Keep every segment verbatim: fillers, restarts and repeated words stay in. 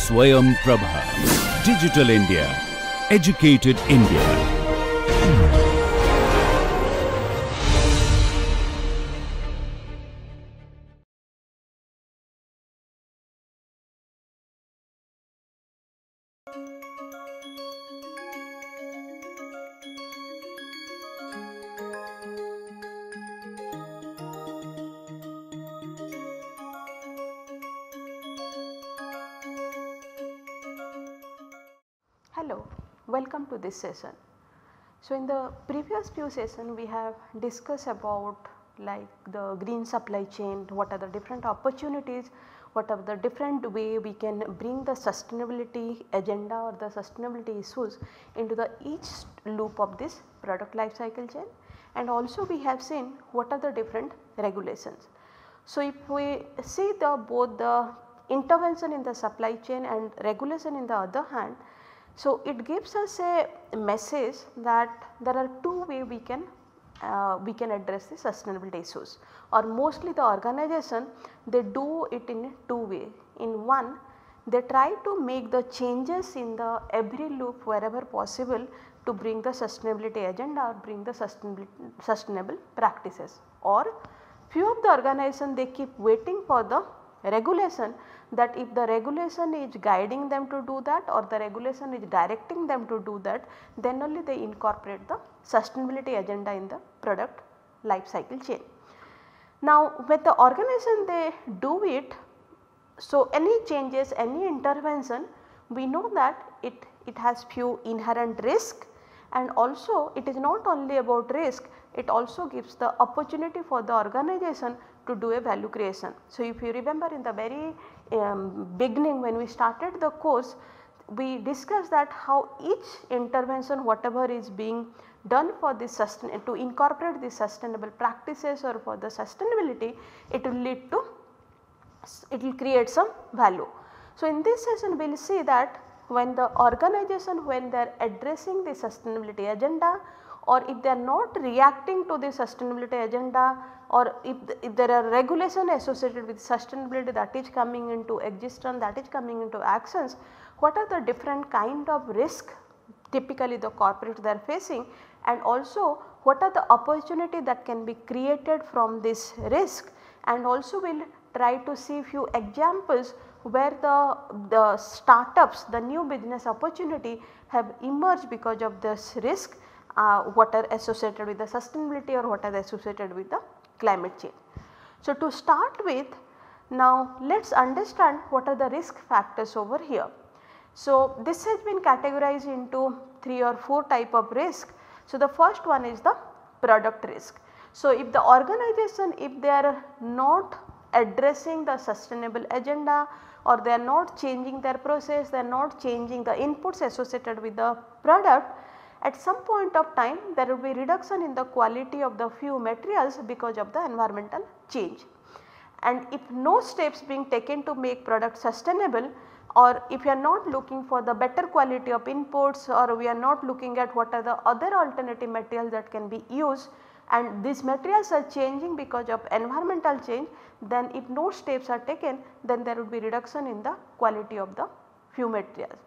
Swayam Prabha. Digital India. Educated India. Hello, welcome to this session. So in the previous few sessions we have discussed about like the green supply chain, what are the different opportunities, what are the different way we can bring the sustainability agenda or the sustainability issues into the each loop of this product life cycle chain, and also we have seen what are the different regulations. So if we see the both the intervention in the supply chain and regulation in the other hand, so it gives us a message that there are two ways we can uh, we can address the sustainability issues, or mostly the organization they do it in two way. In one, they try to make the changes in the every loop wherever possible to bring the sustainability agenda or bring the sustainable sustainable practices, or few of the organization they keep waiting for the regulation, that if the regulation is guiding them to do that or the regulation is directing them to do that, then only they incorporate the sustainability agenda in the product life cycle chain. Now with the organization they do it, so any changes, any intervention, we know that it, it has few inherent risk, and also it is not only about risk, it also gives the opportunity for the organization to do a value creation. So if you remember in the very um, beginning when we started the course, we discussed that how each intervention whatever is being done for this sustain to incorporate the sustainable practices or for the sustainability, it will lead to, it will create some value. So in this session we will see that when the organization, when they are addressing the sustainability agenda, or if they are not reacting to the sustainability agenda, or if, the, if there are regulations associated with sustainability that is coming into existence, that is coming into actions, what are the different kind of risk typically the corporate they are facing, and also what are the opportunity that can be created from this risk, and also we will try to see few examples where the, the startups, the new business opportunity have emerged because of this risk, uh, what are associated with the sustainability or what are associated with the climate change. So to start with, now let us understand what are the risk factors over here. So this has been categorized into three or four type of risk. So the first one is the product risk. So if the organization, if they are not addressing the sustainable agenda, or they are not changing their process, they are not changing the inputs associated with the product, at some point of time there will be reduction in the quality of the few materials because of the environmental change. And if no steps being taken to make product sustainable, or if you are not looking for the better quality of inputs, or we are not looking at what are the other alternative materials that can be used, and these materials are changing because of environmental change, then if no steps are taken, then there would be reduction in the quality of the few materials.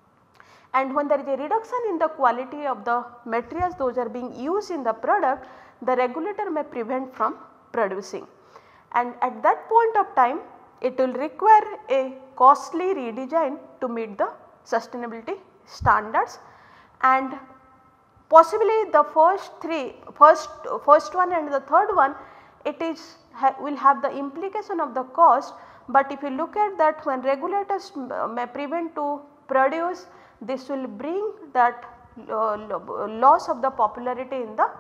And when there is a reduction in the quality of the materials those are being used in the product, the regulator may prevent from producing, and at that point of time it will require a costly redesign to meet the sustainability standards. And possibly the first three, first, first one and the third one, it is ha, will have the implication of the cost, but if you look at that, when regulators may prevent to produce, this will bring that uh, loss of the popularity in the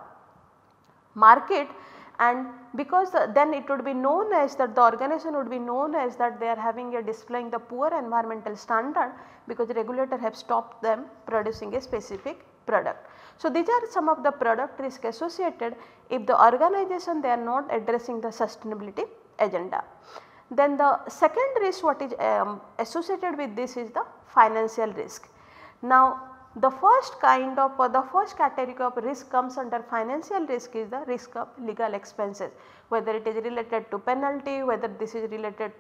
market, and because the, then it would be known as that the organization would be known as that they are having a displaying the poor environmental standard, because the regulator have stopped them producing a specific product. So these are some of the product risk associated if the organization they are not addressing the sustainability agenda. Then the second risk what is um, associated with this is the financial risk. Now the first kind of or the first category of risk comes under financial risk is the risk of legal expenses, whether it is related to penalty, whether this is related to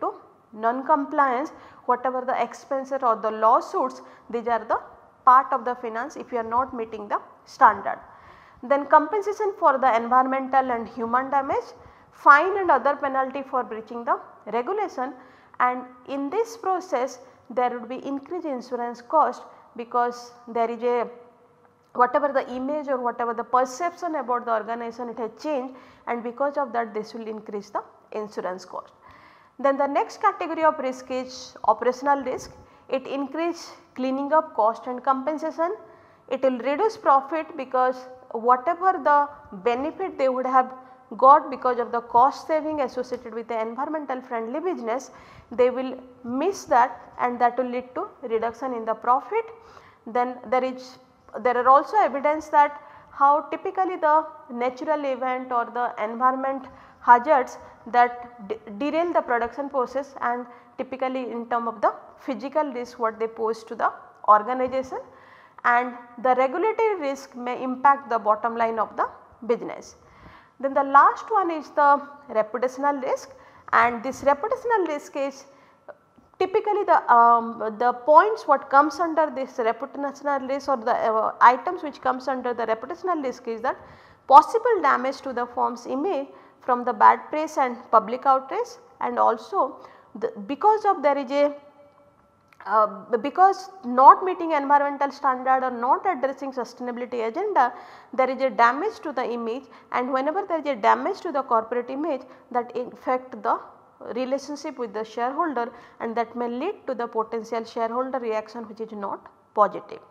non-compliance, whatever the expenses or the lawsuits, these are the part of the finance if you are not meeting the standard. Then compensation for the environmental and human damage, fine and other penalty for breaching the regulation, and in this process there would be increased insurance cost because there is a whatever the image or whatever the perception about the organization, it has changed, and because of that this will increase the insurance cost. Then the next category of risk is operational risk. It increase cleaning up cost and compensation. It will reduce profit because whatever the benefit they would have got because of the cost saving associated with the environmental friendly business, they will miss that, and that will lead to reduction in the profit. Then there is there are also evidence that how typically the natural event or the environment hazards that de derail the production process, and typically in term of the physical risk what they pose to the organization, and the regulatory risk may impact the bottom line of the business. Then the last one is the reputational risk, and this reputational risk is typically the um, the points what comes under this reputational risk or the uh, items which comes under the reputational risk is that possible damage to the firm's image from the bad press and public outrage, and also the, because of there is a uh, because not meeting environmental standard or not addressing sustainability agenda, there is a damage to the image, and whenever there is a damage to the corporate image, that affect the relationship with the shareholder, and that may lead to the potential shareholder reaction which is not positive.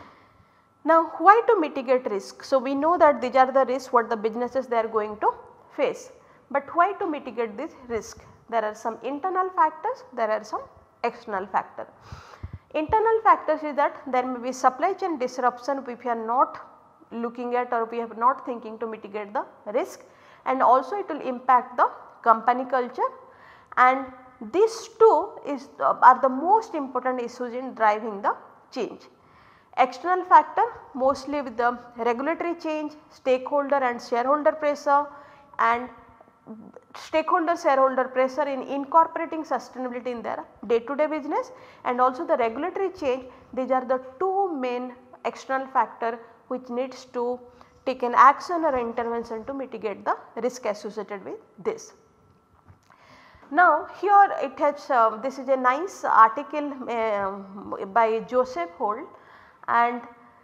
Now why to mitigate risk? So we know that these are the risks what the businesses they are going to face, but why to mitigate this risk? There are some internal factors, there are some external factors. Internal factors is that there may be supply chain disruption if you are not looking at or we are not thinking to mitigate the risk, and also it will impact the company culture, and these two is uh, are the most important issues in driving the change. External factor mostly with the regulatory change, stakeholder and shareholder pressure, and stakeholder shareholder pressure in incorporating sustainability in their day to day business, and also the regulatory change. These are the two main external factor which needs to take an action or intervention to mitigate the risk associated with this. Now here it has uh, this is a nice article uh, by Joseph Holt, and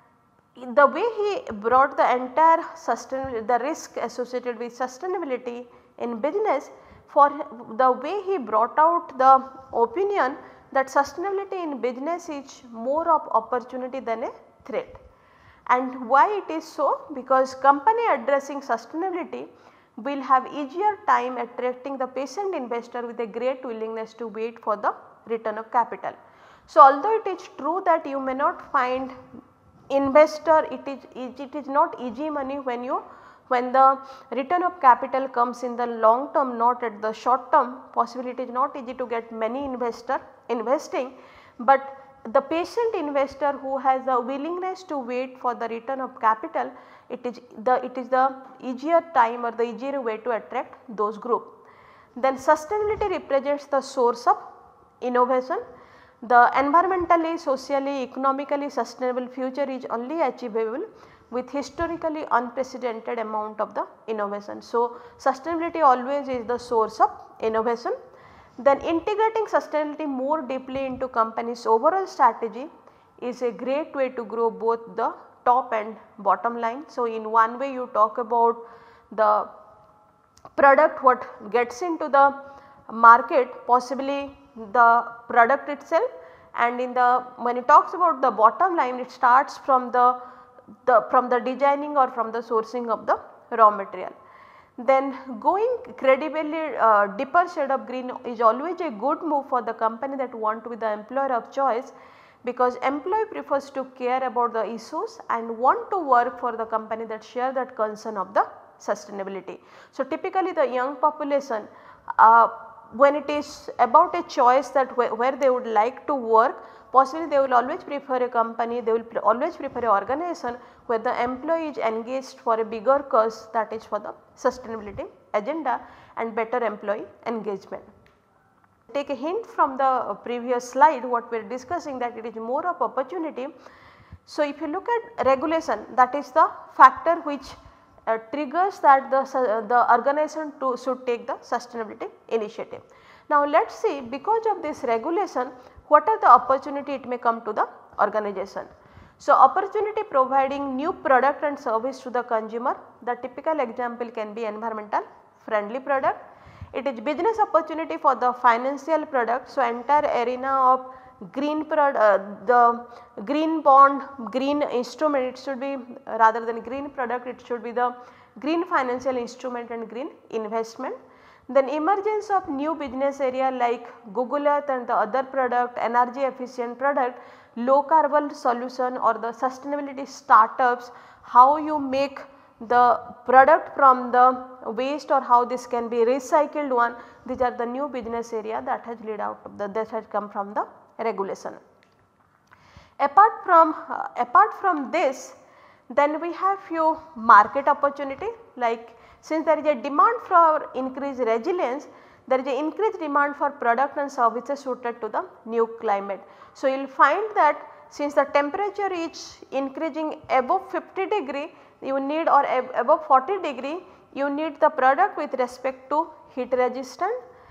the way he brought the entire sustainability, the risk associated with sustainability in business, for the way he brought out the opinion that sustainability in business is more of opportunity than a threat. And why it is so? Because company addressing sustainability will have easier time attracting the patient investor with a great willingness to wait for the return of capital. So although it is true that you may not find investor, it is it is not easy money when you when the return of capital comes in the long term, not at the short term. Possibly it is not easy to get many investor investing, but the patient investor who has the willingness to wait for the return of capital, it is the it is the easier time or the easier way to attract those group. Then sustainability represents the source of innovation. The environmentally, socially, economically sustainable future is only achievable with historically unprecedented amount of the innovation. So sustainability always is the source of innovation. Then integrating sustainability more deeply into company's overall strategy is a great way to grow both the top and bottom line. So in one way you talk about the product what gets into the market, possibly the product itself, and in the when it talks about the bottom line, it starts from the, the from the designing or from the sourcing of the raw material. Then going credibly uh, deeper shade of green is always a good move for the company that want to be the employer of choice, because employee prefers to care about the issues and want to work for the company that share that concern of the sustainability. So typically the young population, uh, when it is about a choice that wh where they would like to work, possibly they will always prefer a company, they will pre always prefer a organization where the employee is engaged for a bigger cause, that is for the sustainability agenda and better employee engagement. take a hint from the previous slide what we are discussing, that it is more of opportunity. So, if you look at regulation, that is the factor which uh, triggers that the, uh, the organization to should take the sustainability initiative. Now, let us see, because of this regulation what are the opportunity it may come to the organization. So, opportunity providing new product and service to the consumer. The typical example can be environmental friendly product. It is business opportunity for the financial product. So, entire arena of green product, uh, the green bond, green instrument, it should be uh, rather than green product, it should be the green financial instrument and green investment. Then emergence of new business area like Google Earth and the other product, energy efficient product, low carbon solution or the sustainability startups, how you make the product from the waste or how this can be recycled one. These are the new business area that has lead out of the, that has come from the regulation. Apart from uh, apart from this, then we have few market opportunity, like since there is a demand for increased resilience, there is a increased demand for product and services suited to the new climate. So, you will find that since the temperature is increasing above fifty degree, you need or ab above forty degree, you need the product with respect to heat resistant.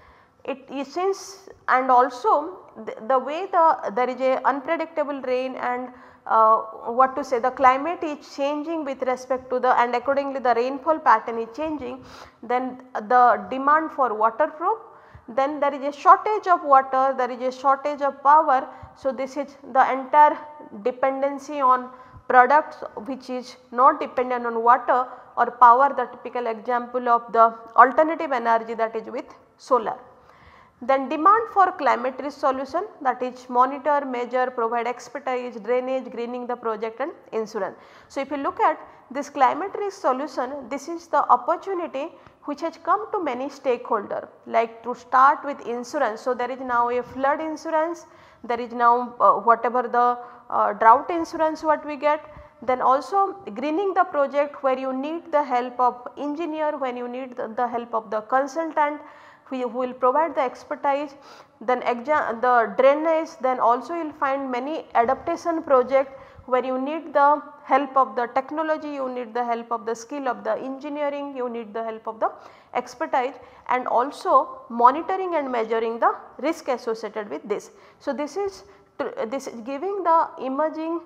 It is since and also the, the way the there is a unpredictable rain and uh, what to say, the climate is changing with respect to the, and accordingly the rainfall pattern is changing, then the demand for waterproof, then there is a shortage of water, there is a shortage of power. So, this is the entire dependency on products which is not dependent on water or power, the typical example of the alternative energy, that is with solar. Then demand for climate risk solution, that is monitor, measure, provide expertise, drainage, greening the project and insurance. So, if you look at this climate risk solution, this is the opportunity which has come to many stakeholders, like to start with insurance. So, there is now a flood insurance, there is now uh, whatever the uh, drought insurance what we get. Then also greening the project where you need the help of engineer, when you need the, the help of the consultant who will provide the expertise, then the drainage, then also you will find many adaptation project where you need the help of the technology, you need the help of the skill of the engineering, you need the help of the expertise, and also monitoring and measuring the risk associated with this. So, this is this is giving the emerging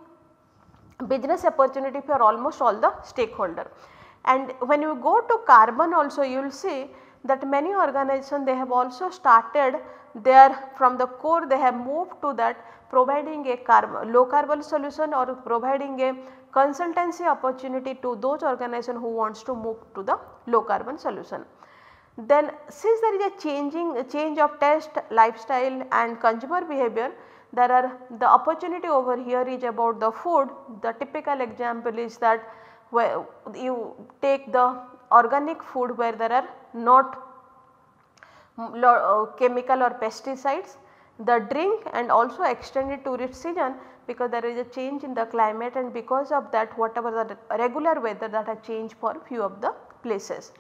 business opportunity for almost all the stakeholder. And when you go to carbon also, you will see that many organizations they have also started there from the core, they have moved to that providing a carbon, low carbon solution or providing a consultancy opportunity to those organizations who wants to move to the low carbon solution. Then since there is a changing a change of taste, lifestyle and consumer behavior, there are the opportunity over here is about the food. The typical example is that where you take the organic food where there are not uh, chemical or pesticides, the drink, and also extended tourist season, because there is a change in the climate, and because of that whatever the regular weather that has changed for few of the places.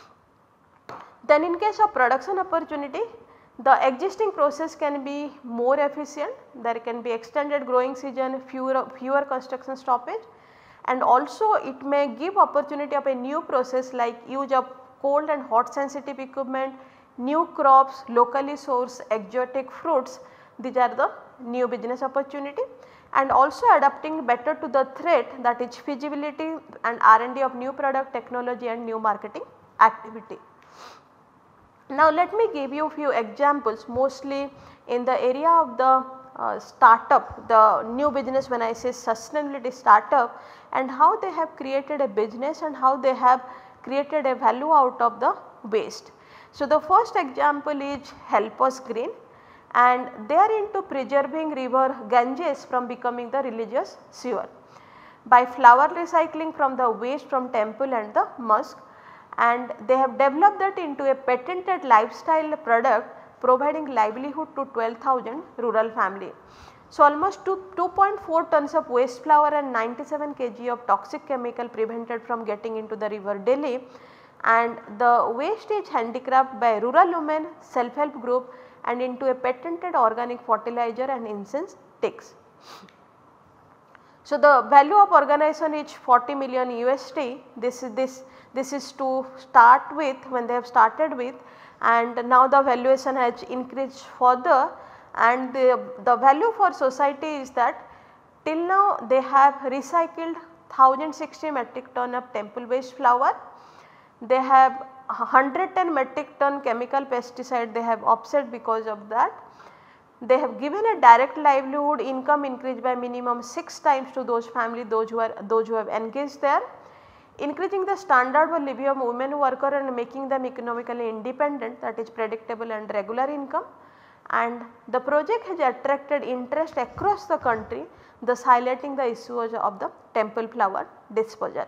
Then in case of production opportunity, the existing process can be more efficient, there can be extended growing season, fewer, fewer construction stoppage, and also it may give opportunity of a new process like use of cold and hot sensitive equipment, new crops, locally sourced exotic fruits. These are the new business opportunity, and also adapting better to the threat, that is feasibility and R and D of new product technology and new marketing activity. Now, let me give you few examples mostly in the area of the uh, startup, the new business, when I say sustainability startup, and how they have created a business and how they have created a value out of the waste. So, the first example is Help Us Green, and they are into preserving river Ganges from becoming the religious sewer by flower recycling from the waste from temple and the mosque, and they have developed that into a patented lifestyle product providing livelihood to twelve thousand rural family. So, almost two point four tons of waste flour and ninety-seven kilograms of toxic chemical prevented from getting into the river Delhi, and the waste is handicrafted by rural women, self-help group, and into a patented organic fertilizer and incense sticks. So, the value of organization is forty million U S D. This is this this is to start with when they have started with, and now the valuation has increased further, and the, the value for society is that till now they have recycled one thousand sixty metric ton of temple waste flour. They have one hundred ten metric ton chemical pesticide they have offset because of that. They have given a direct livelihood income increase by minimum six times to those family those who are those who have engaged there, increasing the standard of living of women worker and making them economically independent, that is predictable and regular income. And the project has attracted interest across the country, thus highlighting the issues of the temple flower disposal.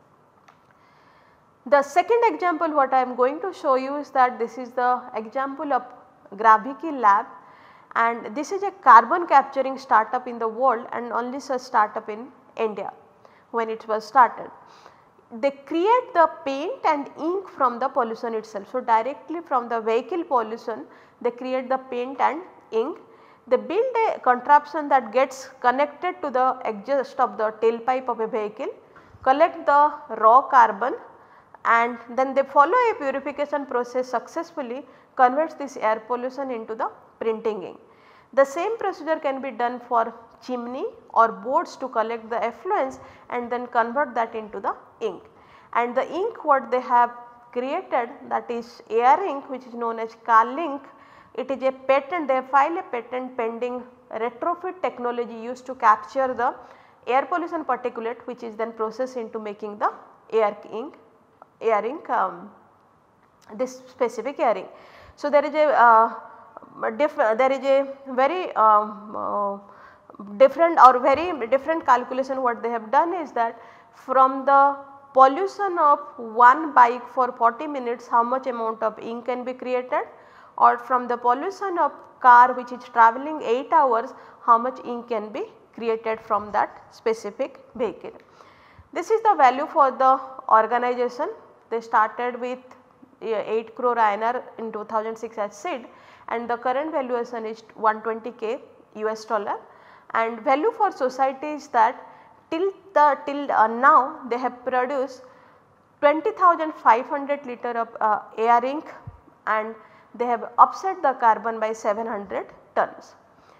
The second example what I am going to show you is that this is the example of Graviki Lab, and this is a carbon capturing startup in the world and only such startup in India when it was started. They create the paint and ink from the pollution itself. So, directly from the vehicle pollution they create the paint and ink. They build a contraption that gets connected to the exhaust of the tailpipe of a vehicle, collect the raw carbon, and then they follow a purification process successfully, converts this air pollution into the printing ink. The same procedure can be done for chimney or boards to collect the effluents and then convert that into the ink. And the ink what they have created, that is air ink, which is known as Carlink. It is a patent, they have filed a patent pending retrofit technology used to capture the air pollution particulate, which is then processed into making the air ink, air ink um, this specific air ink. So, there is a uh, Diff there is a very um, uh, different or very different calculation. What they have done is that from the pollution of one bike for forty minutes, how much amount of ink can be created, or from the pollution of car which is travelling eight hours, how much ink can be created from that specific vehicle. This is the value for the organization. They started with eight crore I N R in two thousand six as seed, and the current valuation is one hundred twenty K U S dollar, and value for society is that till the till uh, now they have produced twenty thousand five hundred liter of uh, air ink, and they have offset the carbon by seven hundred tons.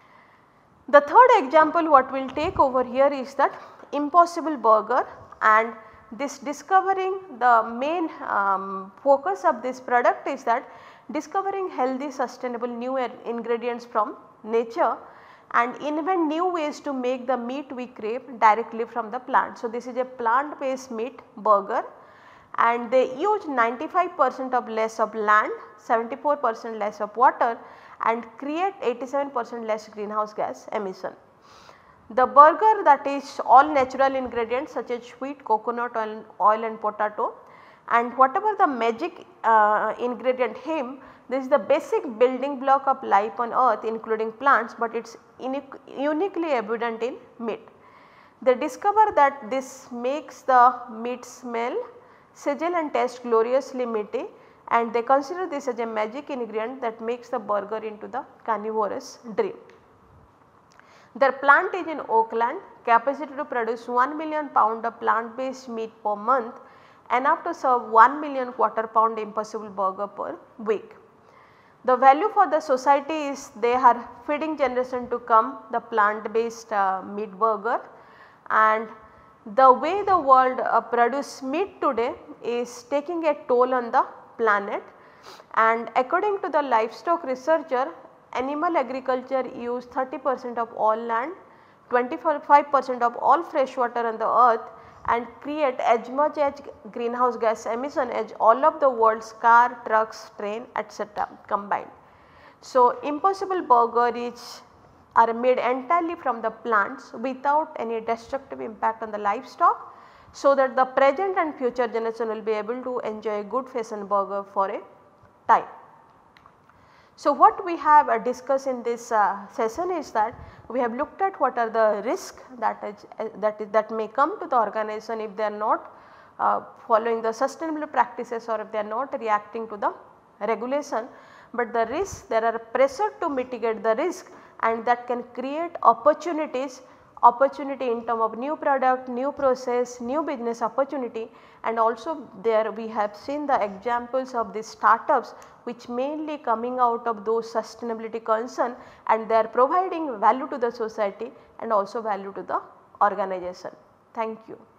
The third example what we will take over here is that Impossible Burger, and this discovering the main um, focus of this product is that discovering healthy sustainable new ingredients from nature and invent new ways to make the meat we crave directly from the plant. So, this is a plant based meat burger, and they use ninety-five percent of less of land, seventy-four percent less of water, and create eighty-seven percent less greenhouse gas emission. The burger, that is all natural ingredients such as wheat, coconut oil, oil and potato, and whatever the magic uh, ingredient heme, this is the basic building block of life on earth including plants, but it is uniquely abundant in meat. They discover that this makes the meat smell, sizzle and taste gloriously meaty, and they consider this as a magic ingredient that makes the burger into the carnivorous dream. Their plant is in Oakland, capacity to produce one million pound of plant based meat per month, enough to serve one million quarter pound Impossible Burger per week. The value for the society is they are feeding generation to come the plant based uh, meat burger, and the way the world uh, produce meat today is taking a toll on the planet, and according to the livestock researcher, animal agriculture use thirty percent of all land, twenty-five percent of all fresh water on the earth, and create as much as greenhouse gas emission as all of the world's car, trucks, train et cetera combined. So, Impossible Burger is are made entirely from the plants without any destructive impact on the livestock, so that the present and future generation will be able to enjoy a good fashion burger for a time. So, what we have uh, discussed in this uh, session is that we have looked at what are the risks that is, uh, that, is, that may come to the organization if they are not uh, following the sustainable practices or if they are not reacting to the regulation. but the risk, there are pressure to mitigate the risk, and that can create opportunities, opportunity in term of new product, new process, new business opportunity, and also there we have seen the examples of these startups which mainly coming out of those sustainability concern, and they are providing value to the society and also value to the organization. Thank you.